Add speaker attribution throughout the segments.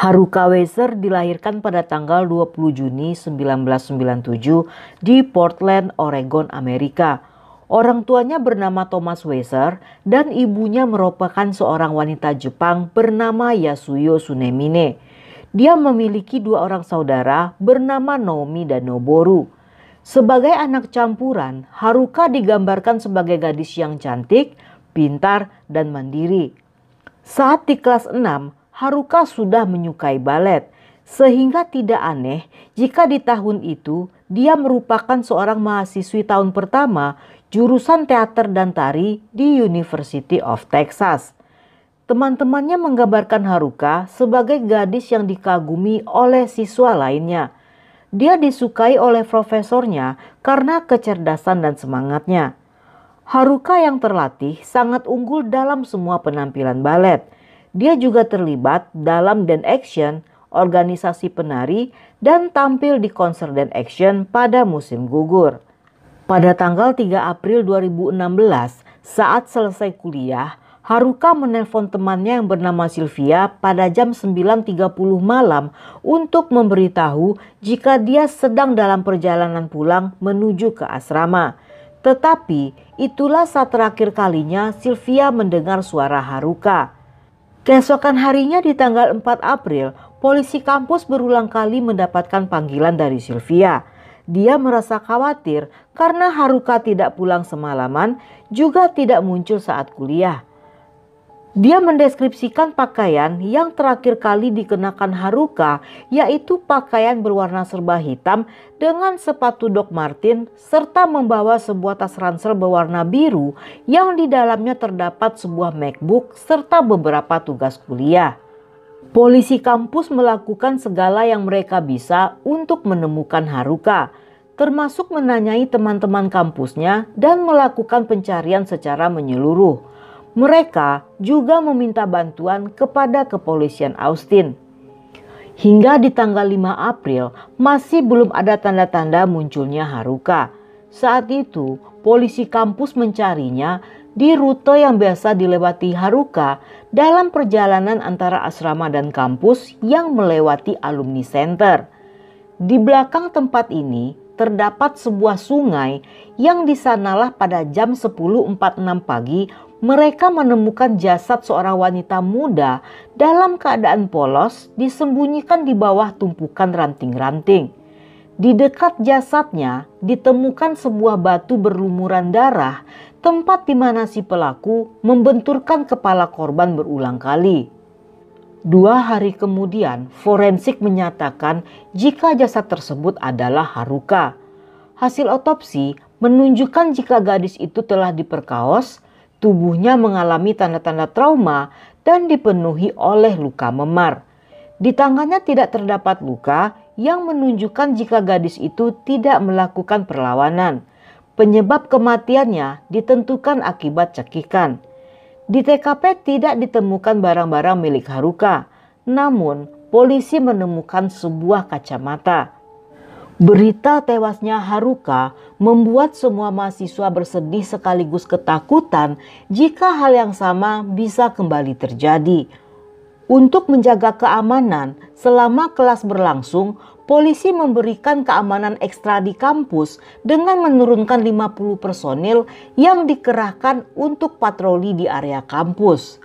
Speaker 1: Haruka Weiser dilahirkan pada tanggal 20 Juni 1997 di Portland, Oregon, Amerika. Orang tuanya bernama Thomas Weiser dan ibunya merupakan seorang wanita Jepang bernama Yasuyo Tsunemine. Dia memiliki dua orang saudara bernama Naomi dan Noboru. Sebagai anak campuran, Haruka digambarkan sebagai gadis yang cantik, pintar, dan mandiri. Saat di kelas 6, Haruka sudah menyukai balet, sehingga tidak aneh jika di tahun itu dia merupakan seorang mahasiswi tahun pertama jurusan teater dan tari di University of Texas. Teman-temannya menggambarkan Haruka sebagai gadis yang dikagumi oleh siswa lainnya. Dia disukai oleh profesornya karena kecerdasan dan semangatnya. Haruka yang terlatih sangat unggul dalam semua penampilan balet. Dia juga terlibat dalam dance action, organisasi penari, dan tampil di konser dance action pada musim gugur. Pada tanggal 3 April 2016, saat selesai kuliah, Haruka menelpon temannya yang bernama Sylvia pada jam 9.30 malam untuk memberitahu jika dia sedang dalam perjalanan pulang menuju ke asrama. Tetapi itulah saat terakhir kalinya Sylvia mendengar suara Haruka. Keesokan harinya di tanggal 4 April, polisi kampus berulang kali mendapatkan panggilan dari Sylvia. Dia merasa khawatir karena Haruka tidak pulang semalaman, juga tidak muncul saat kuliah. Dia mendeskripsikan pakaian yang terakhir kali dikenakan Haruka, yaitu pakaian berwarna serba hitam dengan sepatu Doc Martens serta membawa sebuah tas ransel berwarna biru yang di dalamnya terdapat sebuah MacBook serta beberapa tugas kuliah. Polisi kampus melakukan segala yang mereka bisa untuk menemukan Haruka, termasuk menanyai teman-teman kampusnya dan melakukan pencarian secara menyeluruh. Mereka juga meminta bantuan kepada kepolisian Austin. Hingga di tanggal 5 April masih belum ada tanda-tanda munculnya Haruka. Saat itu polisi kampus mencarinya di rute yang biasa dilewati Haruka dalam perjalanan antara asrama dan kampus yang melewati alumni center. Di belakang tempat ini terdapat sebuah sungai yang di sanalah pada jam 10.46 pagi mereka menemukan jasad seorang wanita muda dalam keadaan polos disembunyikan di bawah tumpukan ranting-ranting. Di dekat jasadnya ditemukan sebuah batu berlumuran darah, tempat di mana si pelaku membenturkan kepala korban berulang kali. 2 hari kemudian, forensik menyatakan jika jasad tersebut adalah Haruka. Hasil otopsi menunjukkan jika gadis itu telah diperkaos, tubuhnya mengalami tanda-tanda trauma dan dipenuhi oleh luka memar. Di tangannya tidak terdapat luka yang menunjukkan jika gadis itu tidak melakukan perlawanan. Penyebab kematiannya ditentukan akibat cekikan. Di TKP tidak ditemukan barang-barang milik Haruka, namun polisi menemukan sebuah kacamata. Berita tewasnya Haruka membuat semua mahasiswa bersedih sekaligus ketakutan jika hal yang sama bisa kembali terjadi. Untuk menjaga keamanan selama kelas berlangsung, polisi memberikan keamanan ekstra di kampus dengan menurunkan 50 personil yang dikerahkan untuk patroli di area kampus.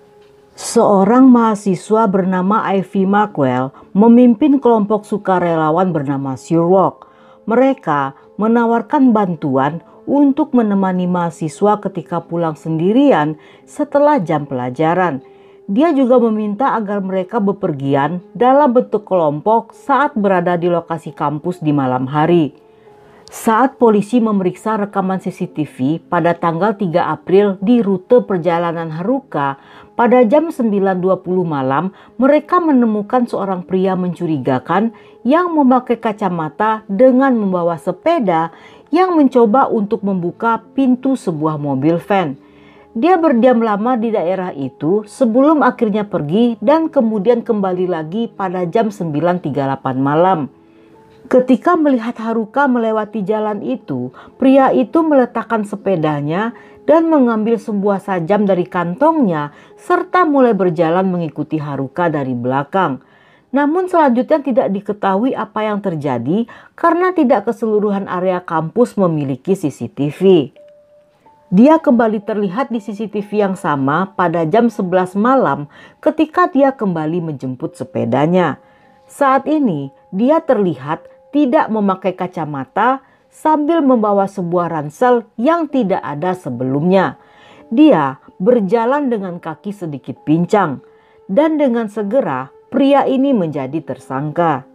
Speaker 1: Seorang mahasiswa bernama Ivy Markwell memimpin kelompok sukarelawan bernama Sherlock. Mereka menawarkan bantuan untuk menemani mahasiswa ketika pulang sendirian setelah jam pelajaran. Dia juga meminta agar mereka bepergian dalam bentuk kelompok saat berada di lokasi kampus di malam hari. Saat polisi memeriksa rekaman CCTV pada tanggal 3 April di rute perjalanan Haruka, pada jam 9.20 malam mereka menemukan seorang pria mencurigakan yang memakai kacamata dengan membawa sepeda yang mencoba untuk membuka pintu sebuah mobil van. Dia berdiam lama di daerah itu sebelum akhirnya pergi dan kemudian kembali lagi pada jam 9.38 malam. Ketika melihat Haruka melewati jalan itu, pria itu meletakkan sepedanya dan mengambil sebuah sajam dari kantongnya serta mulai berjalan mengikuti Haruka dari belakang. Namun selanjutnya tidak diketahui apa yang terjadi karena tidak keseluruhan area kampus memiliki CCTV. Dia kembali terlihat di CCTV yang sama pada jam 11 malam ketika dia kembali menjemput sepedanya. Saat ini dia terlihat tidak memakai kacamata sambil membawa sebuah ransel yang tidak ada sebelumnya. Dia berjalan dengan kaki sedikit pincang dan dengan segera pria ini menjadi tersangka.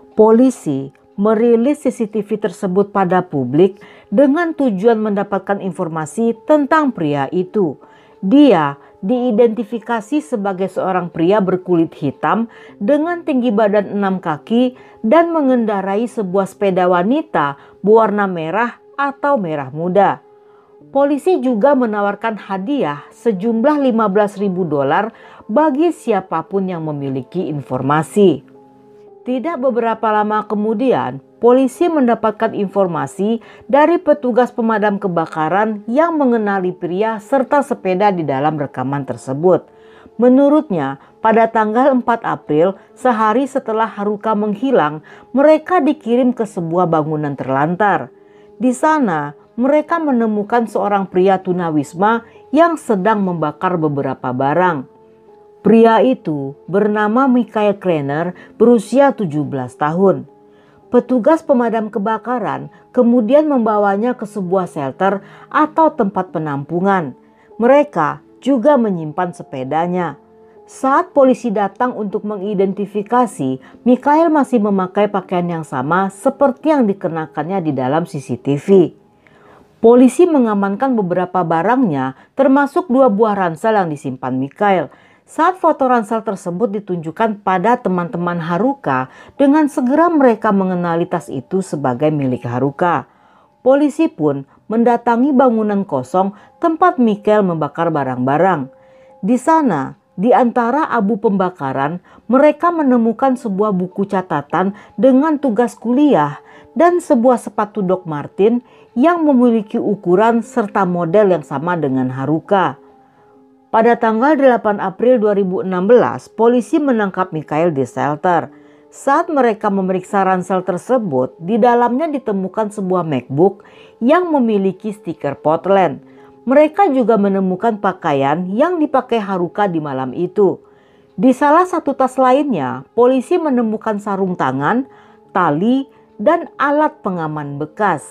Speaker 1: Polisi merilis CCTV tersebut pada publik dengan tujuan mendapatkan informasi tentang pria itu. Dia diidentifikasi sebagai seorang pria berkulit hitam dengan tinggi badan 6 kaki dan mengendarai sebuah sepeda wanita berwarna merah atau merah muda. Polisi juga menawarkan hadiah sejumlah $15.000 bagi siapapun yang memiliki informasi. Tidak beberapa lama kemudian, polisi mendapatkan informasi dari petugas pemadam kebakaran yang mengenali pria serta sepeda di dalam rekaman tersebut. Menurutnya, pada tanggal 4 April, sehari setelah Haruka menghilang, mereka dikirim ke sebuah bangunan terlantar. Di sana, mereka menemukan seorang pria tunawisma yang sedang membakar beberapa barang. Pria itu bernama Michael Krenner, berusia 17 tahun. Petugas pemadam kebakaran kemudian membawanya ke sebuah shelter atau tempat penampungan. Mereka juga menyimpan sepedanya. Saat polisi datang untuk mengidentifikasi, Michael masih memakai pakaian yang sama seperti yang dikenakannya di dalam CCTV. Polisi mengamankan beberapa barangnya, termasuk 2 buah ransel yang disimpan Michael. Saat foto ransel tersebut ditunjukkan pada teman-teman Haruka, dengan segera mereka mengenali tas itu sebagai milik Haruka. Polisi pun mendatangi bangunan kosong tempat Michael membakar barang-barang. Di sana, di antara abu pembakaran, mereka menemukan sebuah buku catatan dengan tugas kuliah dan sebuah sepatu Doc Martens yang memiliki ukuran serta model yang sama dengan Haruka. Pada tanggal 8 April 2016, polisi menangkap Michael di shelter. Saat mereka memeriksa ransel tersebut, di dalamnya ditemukan sebuah MacBook yang memiliki stiker Portland. Mereka juga menemukan pakaian yang dipakai Haruka di malam itu. Di salah satu tas lainnya, polisi menemukan sarung tangan, tali, dan alat pengaman bekas.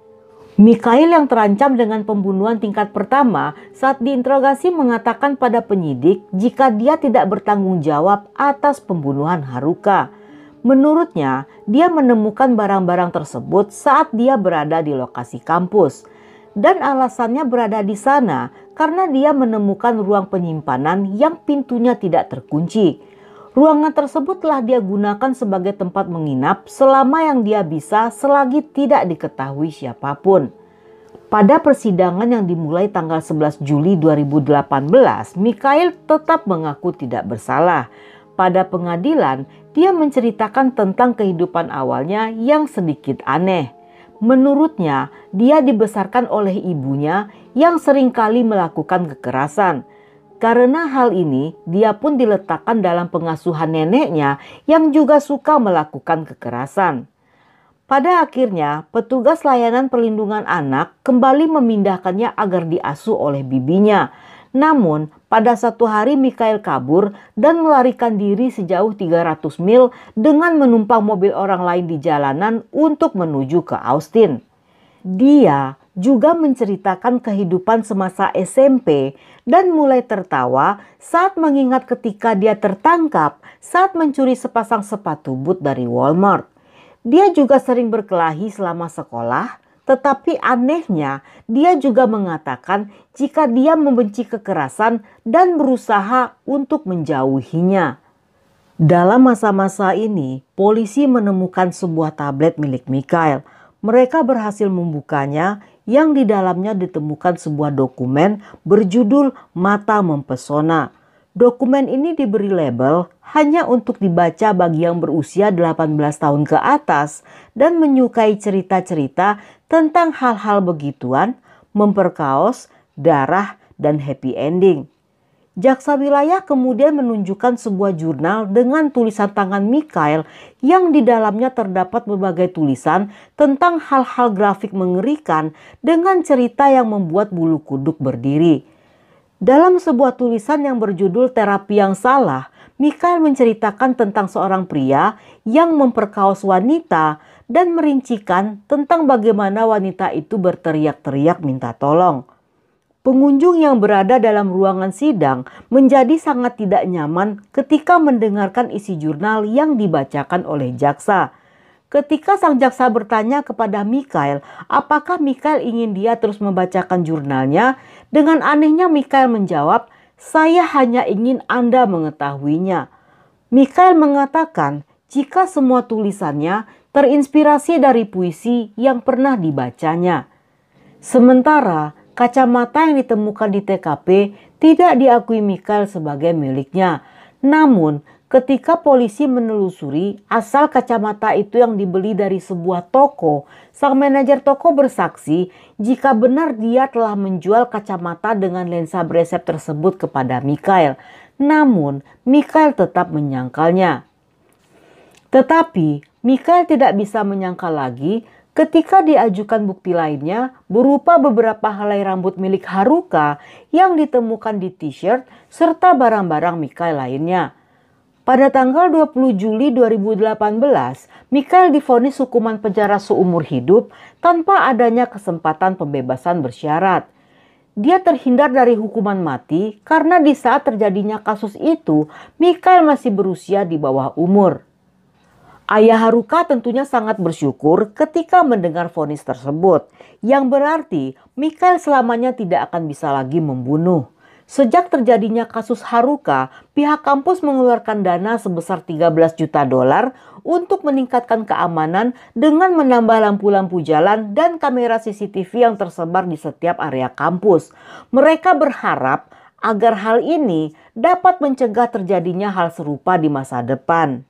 Speaker 1: Michael yang terancam dengan pembunuhan tingkat pertama saat diinterogasi mengatakan pada penyidik jika dia tidak bertanggung jawab atas pembunuhan Haruka. Menurutnya, dia menemukan barang-barang tersebut saat dia berada di lokasi kampus. Dan alasannya berada di sana karena dia menemukan ruang penyimpanan yang pintunya tidak terkunci. Ruangan tersebut telah dia gunakan sebagai tempat menginap selama yang dia bisa selagi tidak diketahui siapapun. Pada persidangan yang dimulai tanggal 11 Juli 2018, Michael tetap mengaku tidak bersalah. Pada pengadilan, dia menceritakan tentang kehidupan awalnya yang sedikit aneh. Menurutnya, dia dibesarkan oleh ibunya yang seringkali melakukan kekerasan. Karena hal ini, dia pun diletakkan dalam pengasuhan neneknya yang juga suka melakukan kekerasan. Pada akhirnya, petugas layanan perlindungan anak kembali memindahkannya agar diasuh oleh bibinya. Namun, pada satu hari Michael kabur dan melarikan diri sejauh 300 mil dengan menumpang mobil orang lain di jalanan untuk menuju ke Austin. Dia juga menceritakan kehidupan semasa SMP dan mulai tertawa saat mengingat ketika dia tertangkap saat mencuri sepasang sepatu boot dari Walmart. Dia juga sering berkelahi selama sekolah, tetapi anehnya dia juga mengatakan jika dia membenci kekerasan dan berusaha untuk menjauhinya. Dalam masa-masa ini, polisi menemukan sebuah tablet milik Michael. Mereka berhasil membukanya yang di dalamnya ditemukan sebuah dokumen berjudul Mata Mempesona. Dokumen ini diberi label hanya untuk dibaca bagi yang berusia 18 tahun ke atas dan menyukai cerita-cerita tentang hal-hal begituan, memperkaos, darah, dan happy ending. Jaksa wilayah kemudian menunjukkan sebuah jurnal dengan tulisan tangan Mikhail yang di dalamnya terdapat berbagai tulisan tentang hal-hal grafik mengerikan dengan cerita yang membuat bulu kuduk berdiri. Dalam sebuah tulisan yang berjudul Terapi yang Salah, Mikhail menceritakan tentang seorang pria yang memperkaos wanita dan merincikan tentang bagaimana wanita itu berteriak-teriak minta tolong. Pengunjung yang berada dalam ruangan sidang menjadi sangat tidak nyaman ketika mendengarkan isi jurnal yang dibacakan oleh jaksa. Ketika sang jaksa bertanya kepada Mikhail, apakah Mikhail ingin dia terus membacakan jurnalnya? Dengan anehnya Mikhail menjawab, "Saya hanya ingin Anda mengetahuinya." Mikhail mengatakan jika semua tulisannya terinspirasi dari puisi yang pernah dibacanya. Sementara kacamata yang ditemukan di TKP tidak diakui Mikhail sebagai miliknya. Namun, ketika polisi menelusuri asal kacamata itu yang dibeli dari sebuah toko, sang manajer toko bersaksi jika benar dia telah menjual kacamata dengan lensa beresep tersebut kepada Mikhail. Namun, Mikhail tetap menyangkalnya. Tetapi, Mikhail tidak bisa menyangkal lagi ketika diajukan bukti lainnya berupa beberapa helai rambut milik Haruka yang ditemukan di t-shirt serta barang-barang Mikhail lainnya. Pada tanggal 20 Juli 2018, Mikhail divonis hukuman penjara seumur hidup tanpa adanya kesempatan pembebasan bersyarat. Dia terhindar dari hukuman mati karena di saat terjadinya kasus itu, Mikhail masih berusia di bawah umur. Ayah Haruka tentunya sangat bersyukur ketika mendengar vonis tersebut, yang berarti Mikhail selamanya tidak akan bisa lagi membunuh. Sejak terjadinya kasus Haruka, pihak kampus mengeluarkan dana sebesar 13 juta dolar untuk meningkatkan keamanan dengan menambah lampu-lampu jalan dan kamera CCTV yang tersebar di setiap area kampus. Mereka berharap agar hal ini dapat mencegah terjadinya hal serupa di masa depan.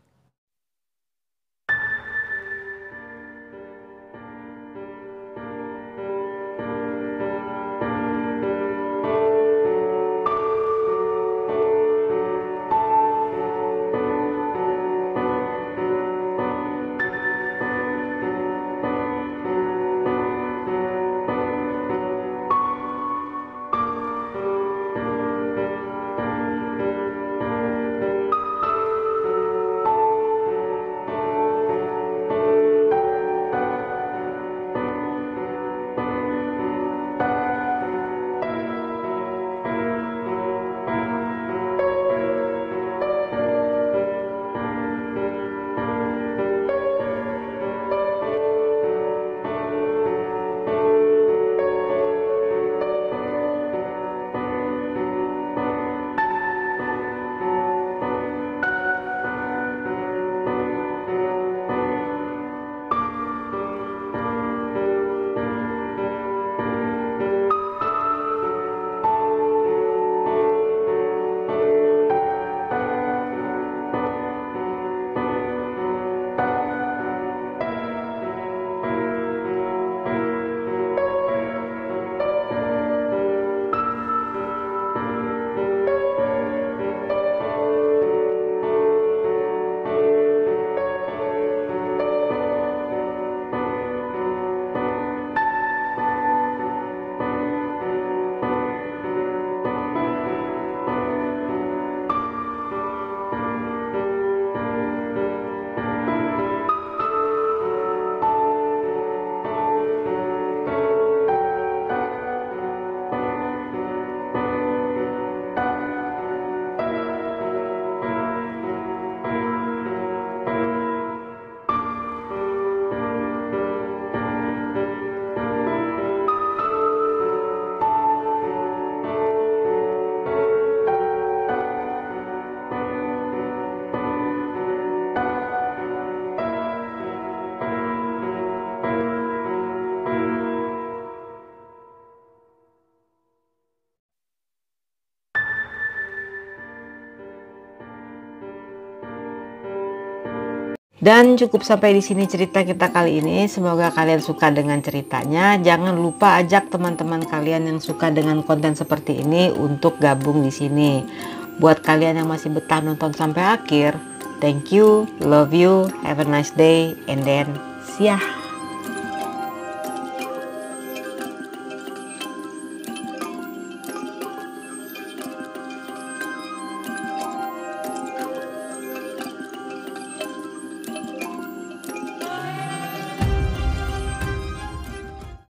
Speaker 2: Dan cukup sampai di sini cerita kita kali ini. Semoga kalian suka dengan ceritanya. Jangan lupa ajak teman-teman kalian yang suka dengan konten seperti ini untuk gabung di sini. Buat kalian yang masih betah nonton sampai akhir, thank you, love you, have a nice day, and then see ya.